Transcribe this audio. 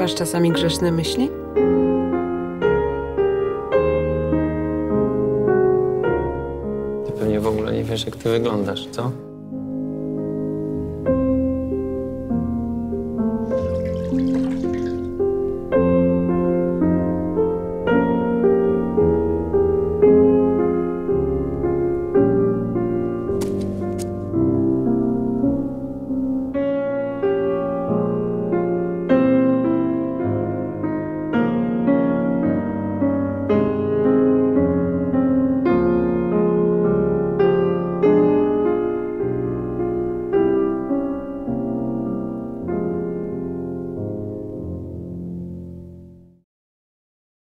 masz czasami grzeszne myśli? Ty pewnie w ogóle nie wiesz, jak ty wyglądasz, co?